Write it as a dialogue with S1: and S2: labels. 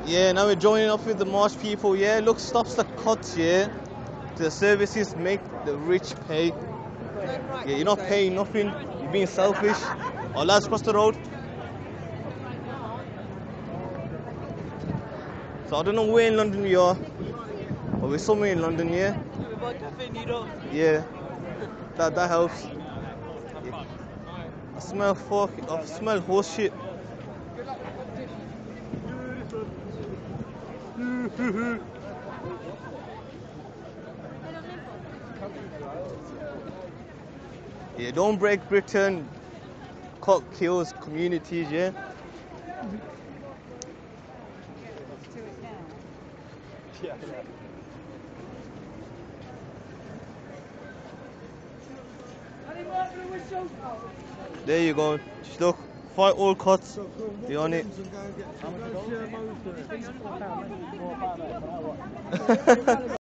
S1: Yeah, now we're joining up with the marsh people. Yeah, look, stops the cuts. Yeah, the services make the rich pay. Yeah, you're not paying nothing. You're being selfish. Oh, lads, cross the road. So I don't know where in London we are, but we're somewhere in London. Yeah. Yeah, that helps. Yeah. I smell horse shit. Yeah, don't break Britain. Cock kills communities. Yeah. There you go. Look, fight all cuts. You on it?